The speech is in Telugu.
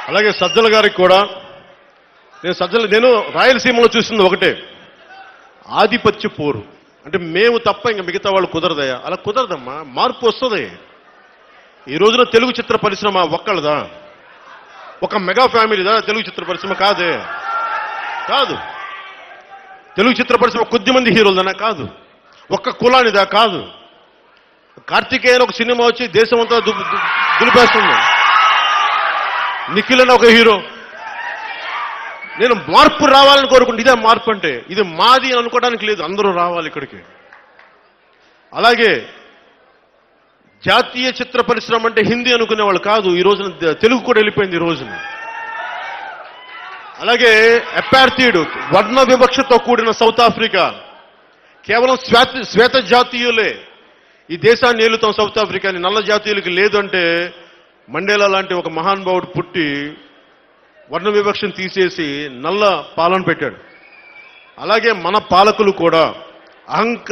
అలాగే సజ్జల గారికి కూడా నేను రాయలసీమలో చూసింది ఒకటే, ఆధిపత్య పోరు. అంటే మేము తప్ప ఇంకా మిగతా వాళ్ళు కుదరదయా? అలా కుదరదమ్మా, మార్పు వస్తుంది. ఈ రోజున తెలుగు చిత్ర పరిశ్రమ ఒక్కళ్ళదా? ఒక మెగా ఫ్యామిలీదా తెలుగు చిత్ర పరిశ్రమ? కాదు. తెలుగు చిత్ర పరిశ్రమ కొద్ది మంది హీరోలదనా? కాదు. ఒక్క కులానిదా? కాదు. కార్తికేయ అని ఒక సినిమా వచ్చి దేశం అంతా దులిపేస్తుంది. నిఖిల్ అని ఒక హీరో. నేను మార్పు రావాలని కోరుకుంటే ఇదే మార్పు అంటే. ఇది మాది అని అనుకోవడానికి లేదు, అందరూ రావాలి ఇక్కడికి. అలాగే జాతీయ చిత్ర పరిశ్రమ అంటే హిందీ అనుకునే వాళ్ళు కాదు, ఈ రోజున తెలుగు కూడా వెళ్ళిపోయింది ఈ రోజున. అలాగే అపార్థీయుడు, వర్ణ వివక్షతో కూడిన సౌత్ ఆఫ్రికా, కేవలం శ్వేత జాతీయులే ఈ దేశాన్ని ఏలుతాం సౌత్ ఆఫ్రికాని, నల్ల జాతీయులకి లేదు అంటే మండేలా లాంటి ఒక మహానుభావుడు పుట్టి వర్ణ వివక్షను తీసేసి నల్ల పాలన పెట్టాడు. అలాగే మన పాలకులు కూడా